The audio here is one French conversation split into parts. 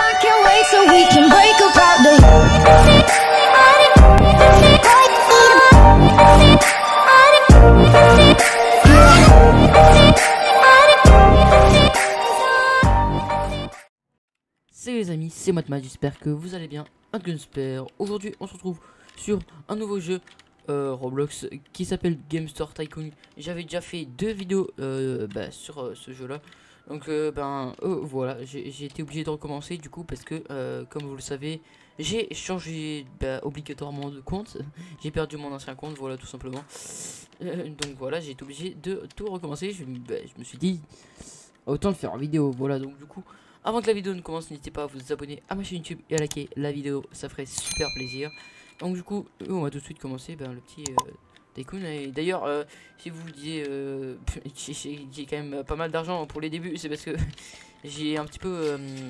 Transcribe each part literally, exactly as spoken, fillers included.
I can't wait so we can break apart the Salut les amis, c'est Matma, j'espère que vous allez bien. Un Gunspare. Aujourd'hui on se retrouve sur un nouveau jeu euh, Roblox qui s'appelle Game Store Tycoon. J'avais déjà fait deux vidéos euh, bah, sur euh, ce jeu là. Donc euh, ben euh, voilà, j'ai été obligé de recommencer du coup parce que euh, comme vous le savez, j'ai changé bah, obligatoirement de compte. J'ai perdu mon ancien compte, voilà tout simplement. Euh, donc voilà, j'ai été obligé de tout recommencer. Je, bah, je me suis dit autant le faire en vidéo, voilà. Donc du coup, avant que la vidéo ne commence, n'hésitez pas à vous abonner à ma chaîne YouTube et à liker la vidéo, ça ferait super plaisir. Donc du coup, on va tout de suite commencer ben, le petit euh, Tycoon. Et d'ailleurs, euh, si vous vous disiez, euh, j'ai quand même pas mal d'argent pour les débuts, c'est parce que j'ai un petit peu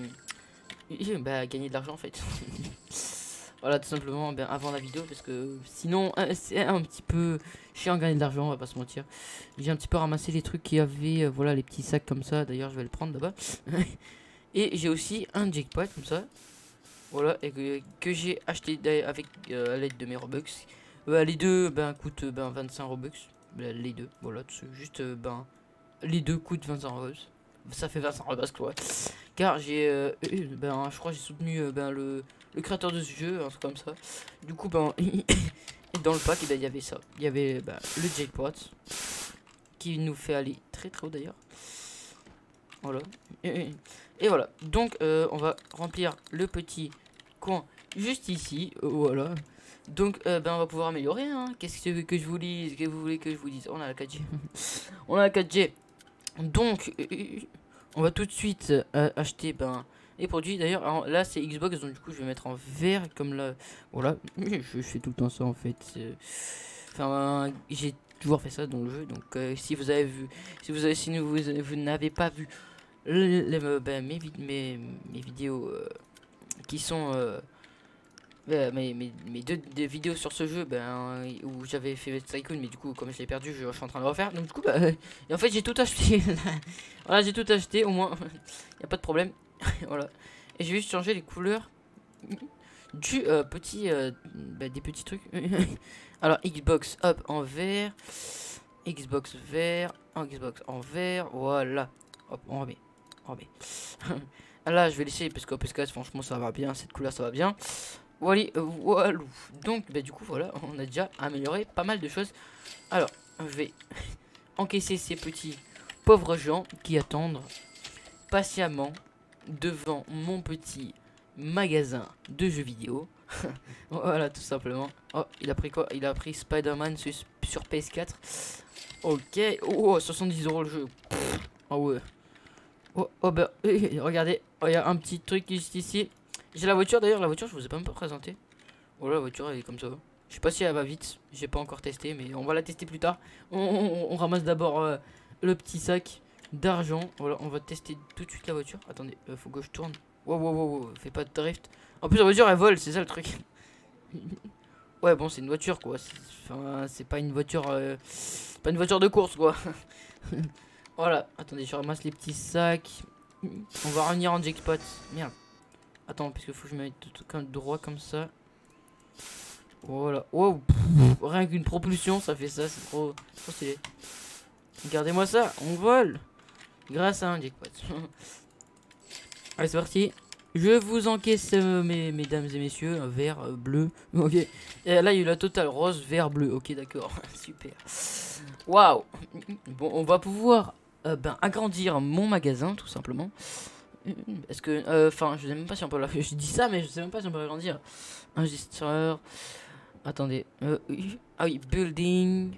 euh, bah, gagné de l'argent en fait. Voilà, tout simplement ben, avant la vidéo, parce que sinon euh, c'est un petit peu chiant de gagner de l'argent, on va pas se mentir. J'ai un petit peu ramassé les trucs qu'il y avait, euh, voilà les petits sacs comme ça, d'ailleurs je vais le prendre là-bas. Et j'ai aussi un jackpot comme ça, voilà, et que, que j'ai acheté avec euh, à l'aide de mes Robux. Euh, les deux ben coûtent ben vingt-cinq Robux, ben, les deux, voilà, juste euh, ben les deux coûtent vingt-cinq Robux. Ça fait vingt-cinq Robux quoi. Car j'ai euh, ben je crois j'ai soutenu euh, ben le, le créateur de ce jeu, un truc comme ça. Du coup ben et dans le pack il ben, y avait ça, il y avait ben, le jackpot qui nous fait aller très très haut d'ailleurs. Voilà. Et, et voilà. Donc euh, on va remplir le petit coin juste ici. Euh, voilà. Donc euh, ben on va pouvoir améliorer. Hein. Qu'est-ce que, que je vous dise? Qu'est-ce que vous voulez que je vous dise? On a la quatre G. On a la quatre G. Donc euh, on va tout de suite euh, acheter ben les produits. D'ailleurs là c'est Xbox, donc du coup je vais mettre en vert comme là. Voilà. Je, je fais tout le temps ça en fait. Enfin j'ai toujours fait ça dans le jeu. Donc euh, si vous avez vu, si vous avez si vous, vous n'avez pas vu les, les, ben, mes, mes, mes vidéos euh, qui sont euh, ben, mes, mes, mes deux, deux vidéos sur ce jeu ben, où j'avais fait Tycoon, mais du coup comme je l'ai perdu je, je suis en train de le refaire, donc du coup bah, et en fait j'ai tout acheté. Voilà, j'ai tout acheté au moins. Il n'y a pas de problème. Voilà, et je vais juste changer les couleurs du euh, petit euh, bah, des petits trucs. Alors Xbox hop en vert, Xbox vert, Xbox en vert, voilà, hop on remet. Oh mais là je vais laisser parce que P S quatre franchement ça va bien, cette couleur ça va bien. Voilà, euh, voilà. Donc bah, du coup voilà, on a déjà amélioré pas mal de choses. Alors je vais encaisser ces petits pauvres gens qui attendent patiemment devant mon petit magasin de jeux vidéo. Voilà tout simplement. Oh il a pris quoi? Il a pris Spider-Man sur, sur P S quatre. Ok. Oh soixante-dix euros le jeu. Oh ouais. Oh, oh bah regardez, il oh, y a un petit truc juste ici. J'ai la voiture d'ailleurs, la voiture je vous ai pas même pas présenté. Oh la voiture elle est comme ça. Je sais pas si elle va vite, j'ai pas encore testé, mais on va la tester plus tard. On, on, on ramasse d'abord euh, le petit sac d'argent. Voilà, on va tester tout de suite la voiture. Attendez, euh, faut que je tourne. Wow, wow, wow, wow, fais pas de drift. En plus la voiture elle vole, c'est ça le truc. Ouais bon c'est une voiture quoi. Enfin c'est pas une voiture, euh, pas une voiture de course quoi. Voilà, attendez, je ramasse les petits sacs. On va revenir en jackpot. Merde. Attends, parce qu'il faut que je me mette tout droit comme ça. Voilà. Wow. Rien qu'une propulsion, ça fait ça. C'est trop, trop stylé. Regardez-moi ça. On vole. Grâce à un jackpot. Allez, c'est parti. Je vous encaisse, euh, mes, mesdames et messieurs. Un vert, euh, bleu. Ok. Et là, il y a eu la totale rose, vert, bleu. Ok, d'accord. Super. Waouh. Bon, on va pouvoir Euh, ben, agrandir mon magasin tout simplement. Est-ce que enfin euh, je sais même pas si on peut la... je dis ça mais je sais même pas si on peut agrandir. Enregistreur, attendez, euh, ah oui, building,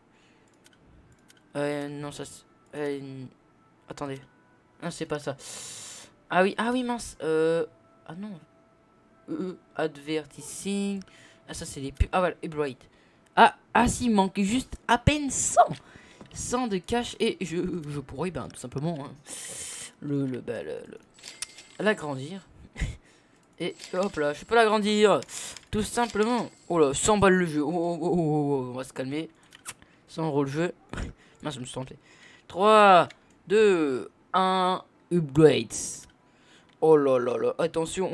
euh, non ça euh, attendez, non c'est pas ça. Ah oui, ah oui mince, euh... ah non, euh, advertising, ah ça c'est les pubs, ah voilà, et bright. Ah, ah si, il manque juste à peine cent cent de cash et je, je pourrais ben tout simplement hein, le le bah, le l'agrandir. Et hop là, je peux l'agrandir tout simplement. Oh là, cent balles le jeu. Oh, oh, oh, oh, oh, on va se calmer. cent euros le jeu. Mince, je me suis trompé. trois, deux, un, upgrades. Oh là là là, attention.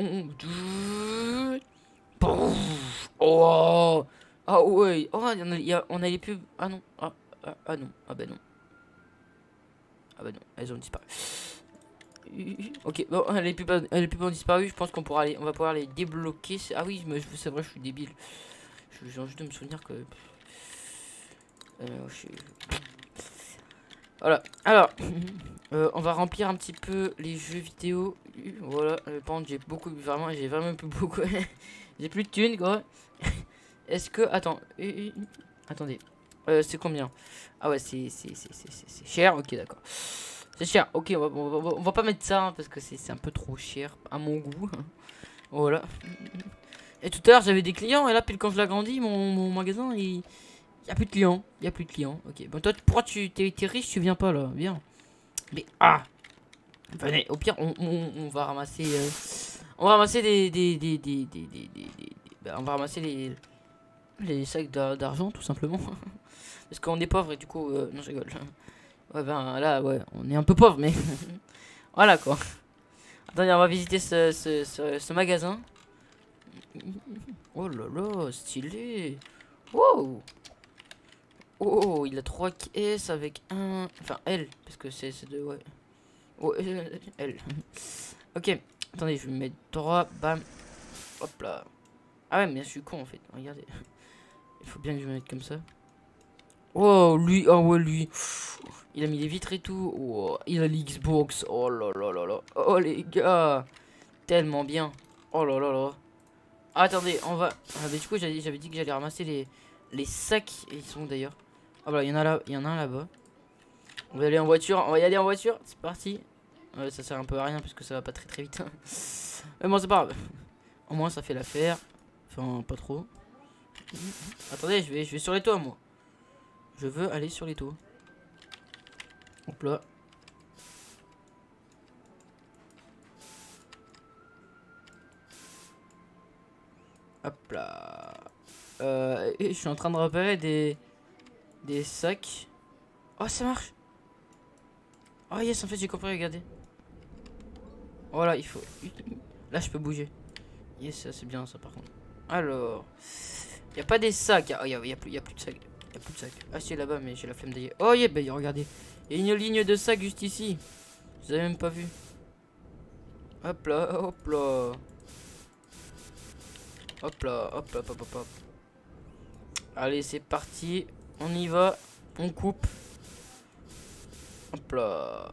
Oh, ah ouais. Oh, il y en a, il y a- on a les pubs. Ah non. Ah, ah, ah non. Ah bah non. Ah bah non, elles ont disparu. Ok, bon, les pubs, les pubs ont disparu. Je pense qu'on pourra les, on va pouvoir les débloquer. Ah oui, c'est vrai, je suis débile. Je viens juste de me souvenir que. Euh, je suis... Voilà. Alors, euh, on va remplir un petit peu les jeux vidéo. Voilà. Euh, par contre, j'ai beaucoup, vraiment, j'ai vraiment plus beaucoup. J'ai plus de thunes, quoi. Est-ce que, attends, euh, euh, attendez, euh, c'est combien? Ah ouais, c'est c'est cher. Ok, d'accord. C'est cher. Ok, on va, on va, on va pas mettre ça hein, parce que c'est un peu trop cher à mon goût. Voilà. Et tout à l'heure, j'avais des clients et là, pile quand je l'agrandis, mon, mon magasin, il y a plus de clients. Il y a plus de clients. Ok. Bon, toi, pourquoi tu t'es riche, tu viens pas là? Viens. Mais ah. Venez. Au pire, on, on, on va ramasser. Euh, on va ramasser des des des des des des, des, des bah, on va ramasser les les sacs d'argent tout simplement. Parce qu'on est pauvre et du coup, euh, non, je rigole. Ouais, ben là, ouais, on est un peu pauvre, mais voilà quoi. Attendez, on va visiter ce, ce, ce, ce magasin. Oh là là, stylé. Wow. Oh, il a trois caisses avec un. Enfin, L, parce que c'est deux, ouais. Oh, L. Ok, attendez, je vais me mettre droit, bam. Hop là. Ah ouais, mais je suis con en fait, regardez. Il faut bien que je me mette comme ça. Oh, lui, oh ouais, lui. Il a mis les vitres et tout. Oh, il a l'Xbox. Oh là là là là. Oh les gars. Tellement bien. Oh là là là. Ah, attendez, on va. Ah, bah, du coup, j'avais dit que j'allais ramasser les, les sacs. Et ils sont d'ailleurs. Ah, voilà, il y en a là. Il y en a un là-bas. On va aller en voiture. On va y aller en voiture. C'est parti. Ouais, ça sert un peu à rien parce que ça va pas très très vite. Mais bon, c'est pas grave. Au moins, ça fait l'affaire. Enfin, pas trop. Attendez, je vais, je vais sur les toits, moi. Je veux aller sur les toits. Hop là. Hop là. Euh, je suis en train de repérer des des sacs. Oh, ça marche. Oh yes, en fait j'ai compris, regardez. Voilà, il faut. Là je peux bouger. Yes, ça c'est bien ça par contre. Alors, il y a pas des sacs. Oh, il y a, y a plus, y a plus de sacs. Y a plus de sacs. Ah si, là-bas, mais j'ai la flemme d'ailleurs. Oh yeah, bah regardez. Il y a une ligne de sacs juste ici. Vous avez même pas vu. Hop là, hop là. Hop là, hop là, hop hop hop. Allez, c'est parti. On y va. On coupe. Hop là.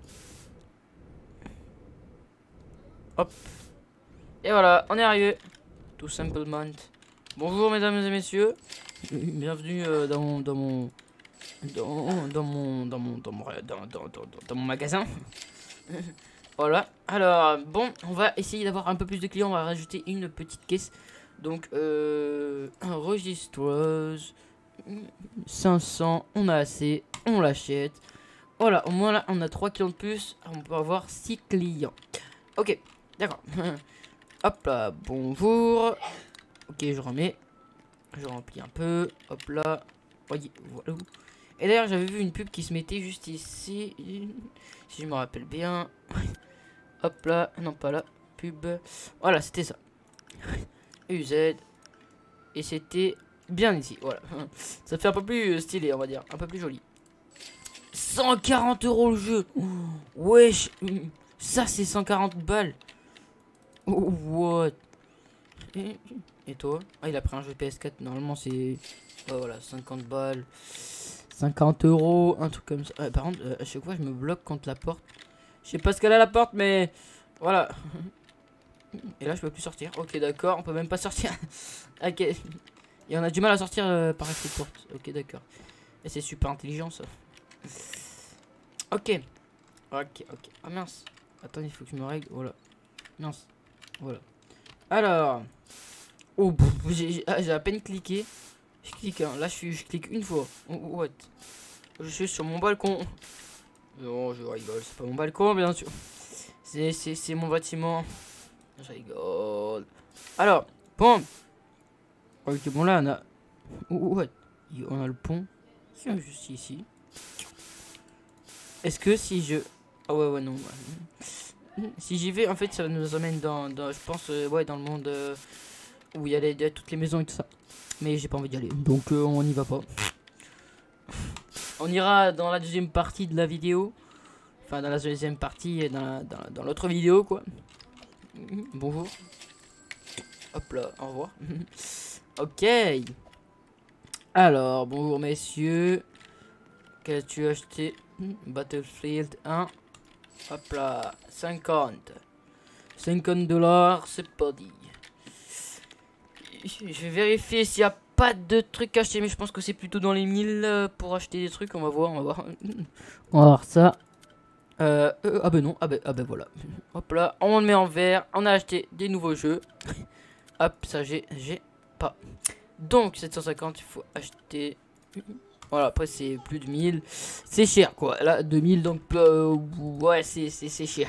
Hop. Et voilà, on est arrivé. Tout simplement. Bonjour mesdames et messieurs. Bienvenue euh, dans, dans mon dans, dans mon dans mon dans mon dans, dans, dans, dans mon magasin. Voilà. Alors bon, on va essayer d'avoir un peu plus de clients. On va rajouter une petite caisse. Donc euh, enregistreuse cinq cents, on a assez, on l'achète. Voilà, au moins là on a trois clients de plus. On peut avoir six clients. Ok, d'accord. Hop là, bonjour. Ok, je remets. Je remplis un peu. Hop là. Voyez, voilà. Et d'ailleurs, j'avais vu une pub qui se mettait juste ici. Si je me rappelle bien. Hop là. Non, pas là. Pub. Voilà, c'était ça. U Z. Et c'était bien ici. Voilà. Ça fait un peu plus stylé, on va dire. Un peu plus joli. cent quarante euros le jeu. Wesh. Ça, c'est cent quarante balles. Oh, what? Et, et toi? Ah, il a pris un jeu P S quatre. Normalement, c'est. Oh, voilà, cinquante balles. cinquante euros. Un truc comme ça. Ah, par contre, euh, à chaque fois, je me bloque contre la porte. Je sais pas ce qu'elle a la porte, mais. Voilà. Et là, je peux plus sortir. Ok, d'accord. On peut même pas sortir. Ok. Et on a du mal à sortir euh, par cette porte. Ok, d'accord. Et c'est super intelligent, ça. Ok. Ok, ok. Ah, mince. Attends, il faut que je me règle. Voilà. Mince. Voilà. Alors. Oh, j'ai ah, à peine cliqué. Je clique, hein. Là, je, suis, je clique une fois. Oh, what? Je suis sur mon balcon. Non, je rigole. C'est pas mon balcon, bien sûr. C'est mon bâtiment. Je rigole. Alors, bon. Ok, bon, là, on a. Oh, what? On a le pont. Juste ici. Est-ce que si je. Ah, ouais, ouais, non. Si j'y vais, en fait, ça nous amène dans, dans je pense, euh, ouais, dans le monde euh, où il y a les, toutes les maisons et tout ça. Mais j'ai pas envie d'y aller, donc euh, on n'y va pas. On ira dans la deuxième partie de la vidéo. Enfin, dans la deuxième partie, dans dans l'autre vidéo, quoi. Bonjour. Hop là, au revoir. Ok. Alors, bonjour messieurs. Qu'as-tu tu acheté? Battlefield un. Hop là, cinquante. cinquante dollars, c'est pas dit. Je vais vérifier s'il n'y a pas de trucs achetés, mais je pense que c'est plutôt dans les mille pour acheter des trucs. On va voir, on va voir. On va voir ça. Euh, euh, ah ben non, ah ben, ah ben voilà. Hop là, on le met en vert. On a acheté des nouveaux jeux. Hop, ça j'ai, j'ai pas. Donc sept cent cinquante, il faut acheter. Voilà, après c'est plus de mille. C'est cher quoi. Là, deux mille, donc euh, ouais, c'est cher.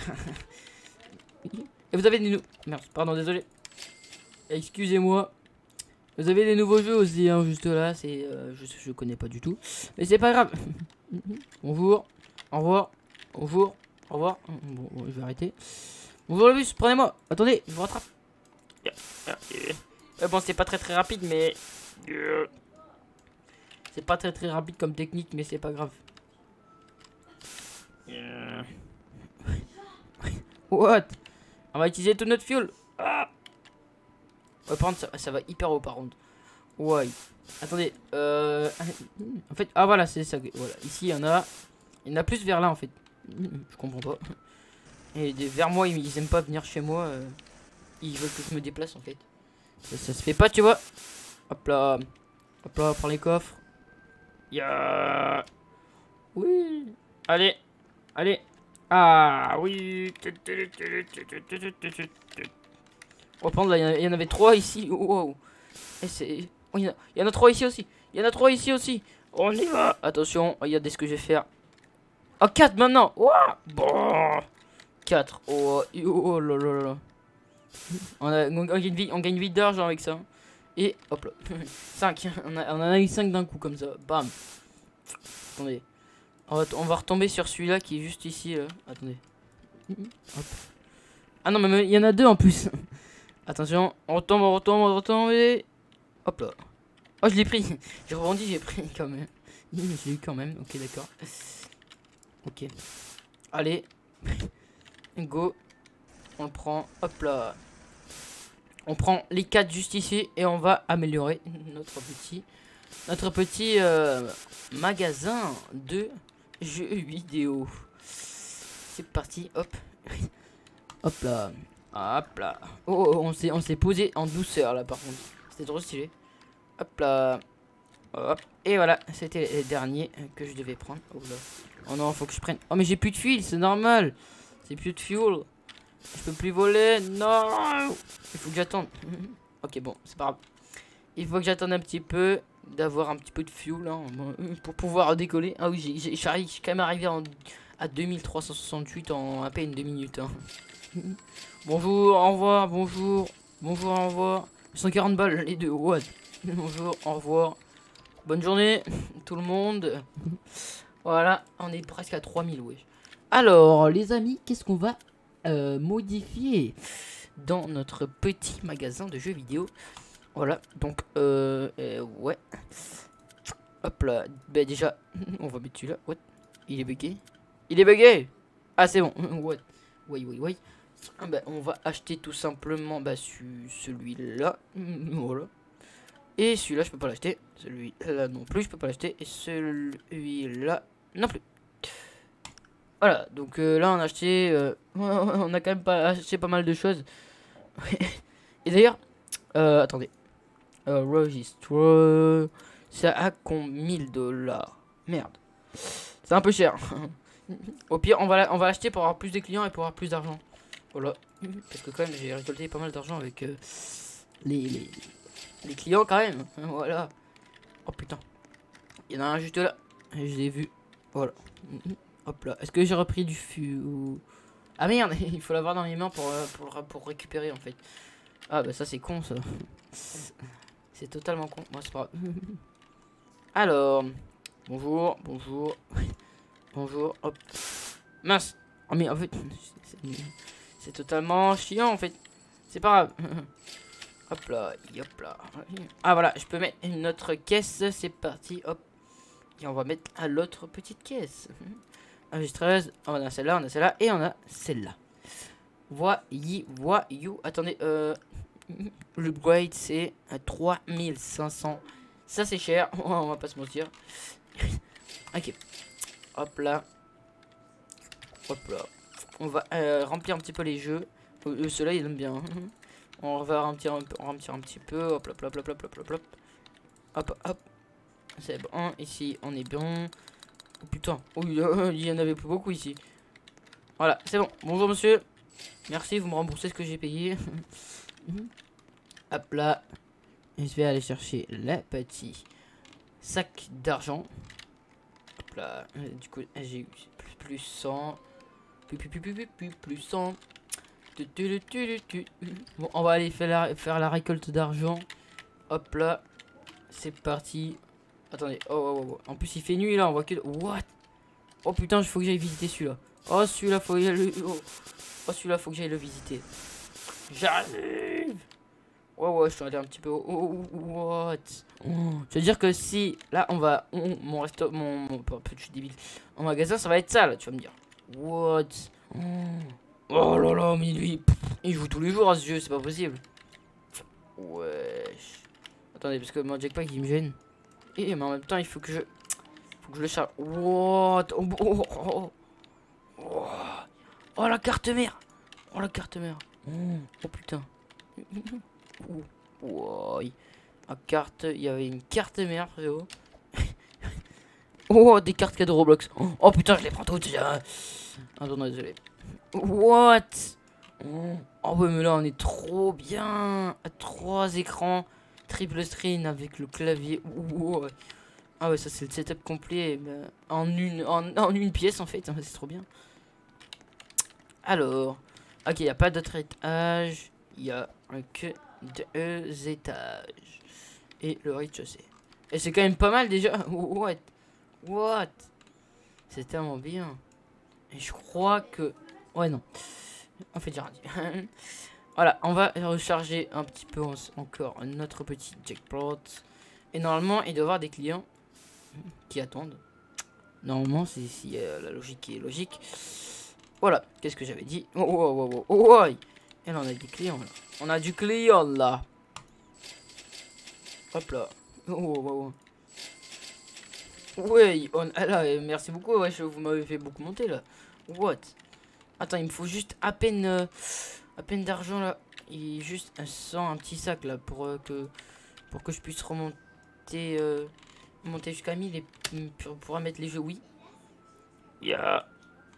Et vous avez des nouveaux. Merde, pardon, désolé. Excusez-moi. Vous avez des nouveaux jeux aussi, hein, juste là. C'est, euh, je, je connais pas du tout. Mais c'est pas grave. Bonjour. Au revoir. Bonjour. Au revoir. Bon, bon, je vais arrêter. Bonjour le bus, prenez-moi. Attendez, je vous rattrape. Euh, bon, c'est pas très très rapide, mais... C'est pas très très rapide comme technique, mais c'est pas grave. What? On va utiliser tout notre fuel. Ah, ouais, par contre, ça, ça va hyper haut par contre. Ouais. Attendez. Euh... En fait, ah voilà, c'est ça. Voilà. Ici, il y en a. Il y en a plus vers là en fait. Je comprends pas. Et des vers moi, ils, ils aiment pas venir chez moi. Euh... Ils veulent que je me déplace en fait. Ça, ça se fait pas, tu vois. Hop là. Hop là, prends les coffres. Ya. Oui. Allez. Allez. Ah oui. On va prendre là, il y, y en avait trois ici. Wow. Et c'est. Oh, il y, y en a trois ici aussi. Il y en a trois ici aussi. On y va. Attention, regardez ce que je vais faire. Oh, quatre maintenant. Wow. Bon. quatre. Oh, oh là là là. On, a, on gagne vie, on gagne vie d'argent avec ça. Et hop là. cinq. On, a, on en a eu cinq d'un coup comme ça. Bam. Attendez. On va, on va retomber sur celui-là qui est juste ici. Là. Attendez. Hop. Ah non, mais il y en a deux en plus. Attention. On retombe, on retombe, on retombe. Et... hop là. Oh, je l'ai pris. J'ai rebondi, j'ai pris quand même. J'ai eu quand même. Ok, d'accord. Ok. Allez. Go. On le prend. Hop là. On prend les quatre juste ici et on va améliorer notre petit notre petit euh, magasin de jeux vidéo. C'est parti, hop. Hop là. Hop là. Oh, oh on s'est on s'est posé en douceur là par contre. C'était trop stylé. Hop là. Hop. Et voilà, c'était les derniers que je devais prendre. Oh là. Oh non, faut que je prenne. Oh mais j'ai plus de fuel, c'est normal. C'est plus de fuel. Je peux plus voler, non. Il faut que j'attende. Ok, bon, c'est pas grave. Il faut que j'attende un petit peu, d'avoir un petit peu de fuel hein, pour pouvoir décoller. Ah oui, j'ai quand même arrivé en, à deux mille trois cent soixante-huit en à peine deux minutes. Hein. Bonjour, au revoir, bonjour, bonjour, au revoir. cent quarante balles les deux, what? Bonjour, au revoir. Bonne journée, tout le monde. Voilà, on est presque à trois mille, ouais. Alors, les amis, qu'est-ce qu'on va Euh, modifier dans notre petit magasin de jeux vidéo? Voilà, donc euh, euh ouais, hop là, bah déjà on va mettre celui-là. What? Il est bugué, il est bugué. Ah c'est bon. What? Oui oui oui. Ah, bah, on va acheter tout simplement bah celui-là. Voilà. Et celui-là je peux pas l'acheter, celui-là non plus je peux pas l'acheter, et celui-là non plus. Voilà, donc euh, là on a acheté, euh, on a quand même pas acheté pas mal de choses. Et d'ailleurs, euh, attendez, euh, registre, ça a combien? mille dollars. Merde, c'est un peu cher. Au pire, on va on va l'acheter pour avoir plus de clients et pour avoir plus d'argent. Voilà, parce que quand même j'ai récolté pas mal d'argent avec euh, les, les les clients quand même. Voilà. Oh putain, il y en a un juste là, je l'ai vu. Voilà. Hop là, est-ce que j'ai repris du fût ou... Ah merde, il faut l'avoir dans les mains pour, euh, pour, pour récupérer en fait. Ah bah ça c'est con ça. C'est totalement con, moi c'est pas grave. Alors, bonjour, bonjour, bonjour, hop. Mince. Oh mais en fait, C'est totalement chiant en fait. C'est pas grave. Hop là, hop là. Ah voilà, je peux mettre une autre caisse. C'est parti, hop. Et on va mettre à l'autre petite caisse. Enregistreuse. On a celle-là, on a celle-là et on a celle-là. Voyez, voyou. Attendez, euh... l'upgrade c'est à trois mille cinq cents. Ça c'est cher, on va pas se mentir. Ok. Hop là. Hop là. On va euh, remplir un petit peu les jeux. Euh, Ceux-là ils aiment bien. On va remplir un peu, remplir un petit peu. Hop, hop, hop, hop, hop, hop, hop. Hop, hop. C'est bon. Ici on est bon. Oh putain. Oh, il y en avait plus beaucoup ici. Voilà, c'est bon. Bonjour monsieur. Merci, vous me remboursez ce que j'ai payé. Hop là. Et je vais aller chercher le petit sac d'argent. Hop là. Du coup, j'ai eu plus, plus cent. Plus, plus, plus, plus, plus, plus, plus cent. Bon, on va aller faire la, faire la récolte d'argent. Hop là. C'est parti. Attendez. Oh, oh, oh. En plus, il fait nuit là. On voit que. What? Oh putain, il faut que j'aille visiter celui-là. Oh, celui-là, faut que j'aille le. Oh, oh celui-là, faut que j'aille le visiter. J'arrive. Ouais, ouais, je suis allé un petit peu. Oh, oh, what? Oh. Je veux dire que si. Là, on va. On, mon resto. Mon. mon je suis débile. En magasin, ça va être ça là, tu vas me dire. What? Oh. Oh là là, mais lui, pff, il joue tous les jours à ce jeu, c'est pas possible. Wesh. Attendez, parce que mon jackpack il me gêne. Et mais en même temps, il faut que je. Faut que je le charge. What? Oh, oh, oh, oh. Oh la carte mère. Oh la carte mère. Oh, oh putain. Oh, oh. La carte, il y avait une carte mère, frérot. Oh, des cartes cadeaux Roblox. Oh, oh putain, je les prends toutes déjà. Attends, désolé. What? Oh, oh ouais mais là on est trop bien. Trois écrans, triple screen avec le clavier. Oh, ah ouais ça c'est le setup complet bah, en, une, en, en une pièce en fait. C'est trop bien. Alors, ok, il n'y a pas d'autre étage. Il y a que deux étages. Et le rez-de-chaussée. Et c'est quand même pas mal déjà. What? What? C'est tellement bien. Et je crois que... Ouais, non. On fait déjà rien. Voilà, on va recharger un petit peu encore notre petit jackpot. Et normalement, il doit y avoir des clients qui attendent. Normalement, c'est si euh, la logique est logique. Voilà, qu'est-ce que j'avais dit? Oh, oh, oh, oh, oh, et là, on a des clients, là. On a du client, là. Hop là. Oh, oh, oh. Ouais, on... ah, là, merci beaucoup, ouais, vous m'avez fait beaucoup monter, là. What? Attends, il me faut juste à peine euh, à peine d'argent là. Et juste un sang, un petit sac là pour euh, que pour que je puisse remonter euh, monter jusqu'à mille et pour pouvoir mettre les jeux. Oui. Yeah.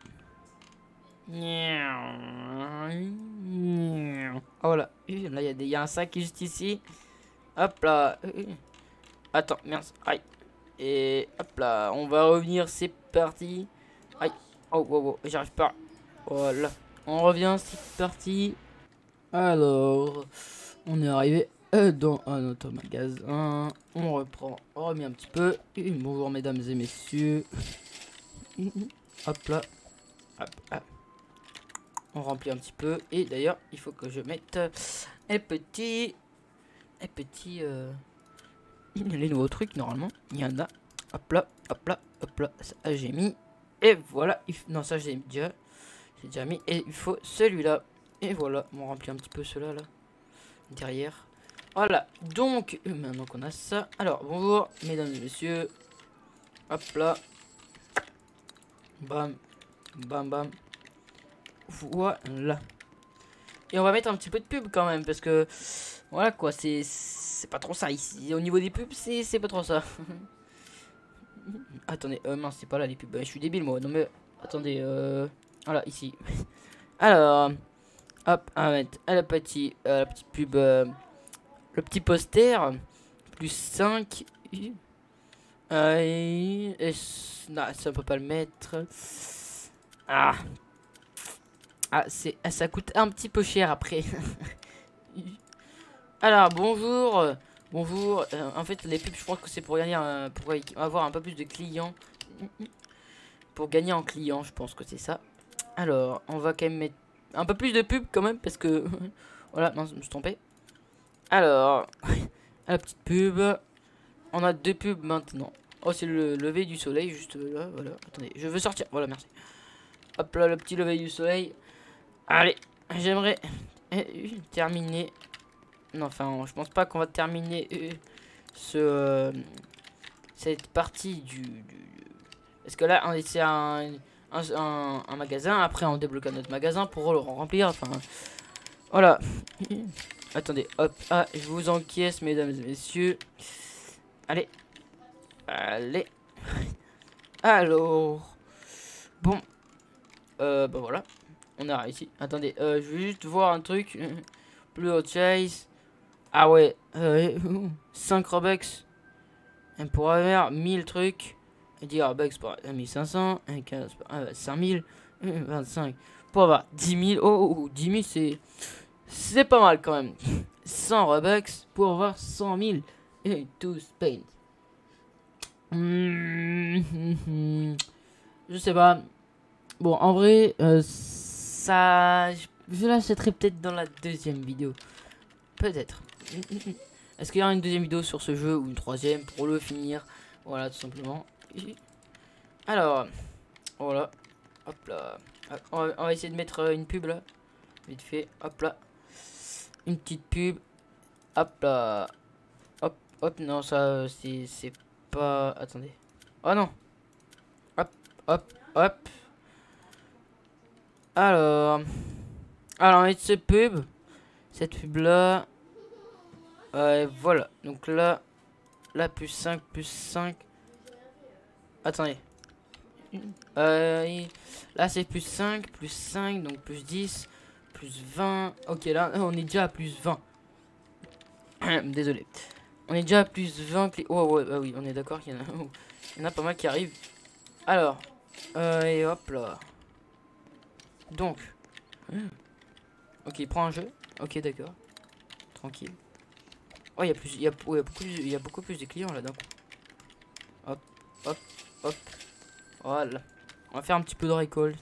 Oh là, là il y a des, il y a un sac juste ici. Hop là. Attends, merci. Aïe. Et hop là, on va revenir, c'est parti. Aïe. Oh, oh, oh, j'arrive pas. Voilà. On revient, c'est parti. Alors, on est arrivé euh, dans un autre magasin. On reprend, on remet un petit peu. Et bonjour mesdames et messieurs. Hop là. Hop, hop. On remplit un petit peu. Et d'ailleurs, il faut que je mette un petit... Un petit... Euh, les nouveaux trucs, normalement. Il y en a. Hop là, hop là, hop là. Ça, j'ai mis. Et voilà, il non ça j'ai déjà, j'ai déjà mis. Et il faut celui-là. Et voilà, on remplit un petit peu cela là derrière. Voilà, donc maintenant qu'on a ça. Alors bonjour mesdames et messieurs. Hop là. Bam, bam, bam. Voilà. Et on va mettre un petit peu de pub quand même parce que voilà quoi, c'est c'est pas trop ça ici. Au niveau des pubs, c'est c'est pas trop ça. Attendez, euh, mince, c'est pas là les pubs. Je suis débile moi. Non mais attendez, euh, voilà ici. Alors, hop, on va mettre la petite, euh, la petite pub, euh, le petit poster plus cinq. Euh, et, et, non, ça on peut pas le mettre. Ah, ah, c'est, ça coûte un petit peu cher après. Alors bonjour. Bonjour, euh, en fait les pubs je crois que c'est pour gagner un, pour avoir un peu plus de clients. Pour gagner en clients, je pense que c'est ça. Alors, on va quand même mettre un peu plus de pub quand même parce que voilà, non, je me suis trompé. Alors, la petite pub. On a deux pubs maintenant. Oh, c'est le lever du soleil juste là, voilà. Attendez, je veux sortir. Voilà, merci. Hop là, le petit lever du soleil. Allez, j'aimerais terminer. Non, enfin, je pense pas qu'on va terminer euh, ce euh, cette partie du, du parce que là, c'est un un, un un magasin. Après, on débloque un autre magasin pour le remplir. Enfin, voilà. Attendez, hop, ah, je vous encaisse, mesdames et messieurs. Allez, allez. Alors, bon, euh, bah voilà, on a réussi. Attendez, euh, je vais juste voir un truc. Plus haut chase. Ah ouais, euh, cinq Robux. Un pour avoir mille trucs. dix Robux pour mille cinq cents. quinze pour euh, cinq mille. vingt-cinq pour avoir dix mille. Oh, oh, oh dix mille, c'est c'est pas mal quand même. cent Robux pour avoir cent mille. Et tout spend. Mmh, je sais pas. Bon, en vrai, euh, ça... Je l'achèterai peut-être dans la deuxième vidéo. Peut-être. Est-ce qu'il y aura une deuxième vidéo sur ce jeu ou une troisième pour le finir? Voilà, tout simplement. Alors, voilà. Hop là. On va, on va essayer de mettre une pub là. Vite fait. Hop là. Une petite pub. Hop là. Hop, hop. Non, ça, c'est pas... Attendez. Oh non. Hop, hop, hop. Alors, alors avec cette pub, cette pub là, euh, voilà. Donc là, là plus cinq, plus cinq. Attendez. Euh, là c'est plus cinq, plus cinq, donc plus dix, plus vingt. Ok, là on est déjà à plus vingt. Désolé. On est déjà à plus vingt. Oh ouais, bah oui, on est d'accord qu'il y en a, il y en a pas mal qui arrivent. Alors, euh, et hop là. Donc. Ok, il prend un jeu. Ok, d'accord. Tranquille. Oh, il y a plus, il y a, oh, il y a beaucoup, il y a beaucoup plus de clients là d'un coup. Hop, hop, hop. Voilà. On va faire un petit peu de récolte.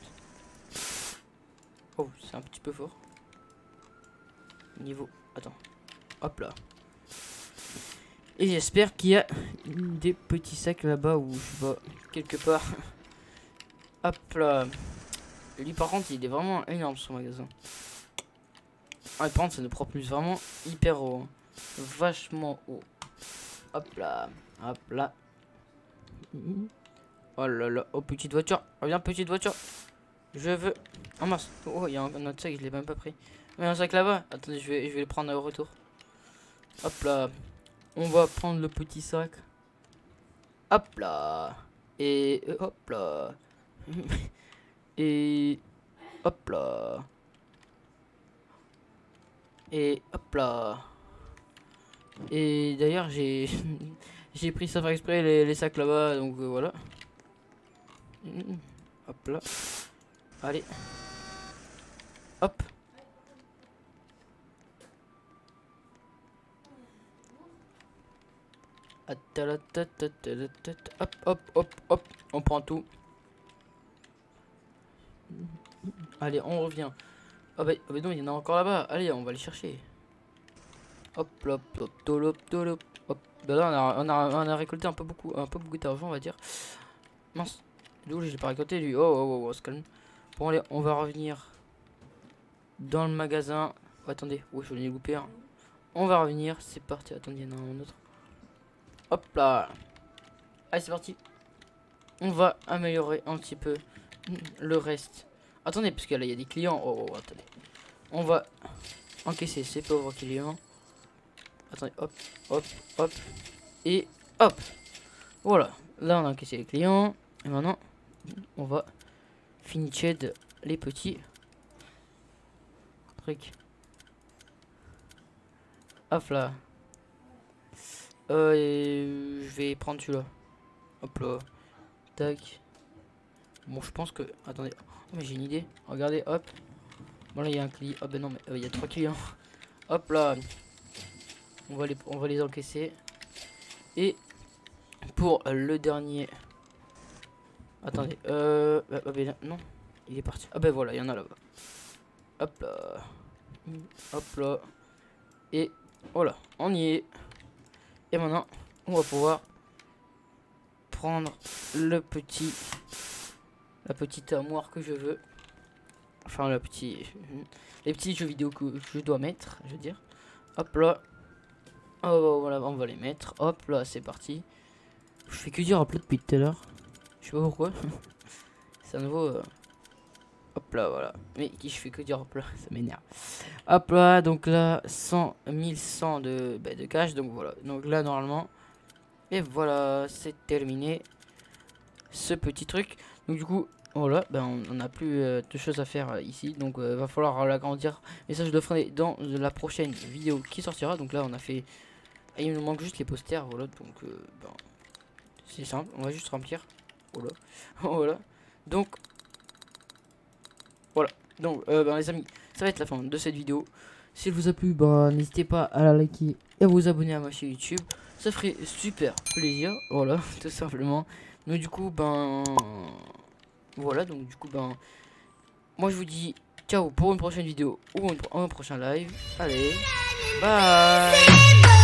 Oh, c'est un petit peu fort. Niveau. Attends. Hop là. Et j'espère qu'il y a des petits sacs là-bas où je vois quelque part. Hop là. Lui par contre, il est vraiment énorme son magasin. Ah, par contre, ça nous propulse vraiment hyper haut. Hein. Vachement haut. Hop là. Hop là. Oh là là. Oh, petite voiture. Reviens, petite voiture. Je veux. Oh mince. Oh, il y a un autre sac, je l'ai même pas pris. Il y a un sac là-bas. Attendez, je vais, je vais le prendre au retour. Hop là. On va prendre le petit sac. Hop là. Et hop là. Et hop là. Et hop là. Et d'ailleurs j'ai j'ai pris ça faire exprès les, les sacs là-bas, donc euh, voilà. Hop là. Allez. Hop. Hop, hop, hop, hop. On prend tout. Allez, on revient. Ah bah, oh bah non, il y en a encore là-bas. Allez, on va les chercher. Hop, hop, hop, hop, hop, hop. Bah là, on a, on a, on a récolté un peu beaucoup, un peu beaucoup d'argent, on va dire. Mince. D'où je l'ai pas récolté, lui. Oh, oh, oh, oh, se calme. Bon, allez, on va revenir dans le magasin. Oh, attendez, oui, je l'ai loupé. Hein. On va revenir. C'est parti. Attendez, il y en a un autre. Hop là. Allez, c'est parti. On va améliorer un petit peu le reste. Attendez, parce que là, il y a des clients. Oh, oh, attendez. On va encaisser ces pauvres clients. Attendez, hop, hop, hop. Et hop. Voilà. Là, on a encaissé les clients. Et maintenant, on va finisher les petits trucs. Hop là. Euh, et je vais prendre celui-là. Hop là. Tac. Bon, je pense que... Attendez. Oh, mais j'ai une idée. Regardez, hop. Bon, là, il y a un client. Ah, ben non, mais il euh, y a trois clients. Hop là. On va les, on va les encaisser. Et pour le dernier... Attendez. Euh... Ah, ben, non. Il est parti. Ah, ben voilà, il y en a là-bas. Hop là. Hop là. Et voilà, on y est. Et maintenant, on va pouvoir prendre le petit, la petite armoire que je veux. Enfin, le petit, les petits jeux vidéo que je dois mettre, je veux dire. Hop là. Oh, voilà, on va les mettre. Hop là, c'est parti. Je fais que dire hop là depuis tout à l'heure. Je sais pas pourquoi. C'est à nouveau. Euh... Hop là, voilà. Mais qui je fais que dire hop là, ça m'énerve. Hop là, donc là, cent, mille cent de, bah, de cash. Donc voilà. Donc là, normalement. Et voilà, c'est terminé. Ce petit truc. Donc du coup, voilà, ben on n'a plus euh, de choses à faire euh, ici. Donc euh, va falloir l'agrandir. Mais ça, je le ferai dans la prochaine vidéo qui sortira. Donc là, on a fait. Et il nous manque juste les posters. Voilà, donc euh, ben, c'est simple. On va juste remplir. Voilà. Voilà. Donc. Voilà, donc euh, ben, les amis, ça va être la fin de cette vidéo. Si elle vous a plu, ben, n'hésitez pas à la liker et à vous abonner à ma chaîne YouTube. Ça ferait super plaisir, voilà, tout simplement. Donc du coup, ben, voilà, donc du coup, ben, moi je vous dis ciao pour une prochaine vidéo ou un, un prochain live. Allez, bye.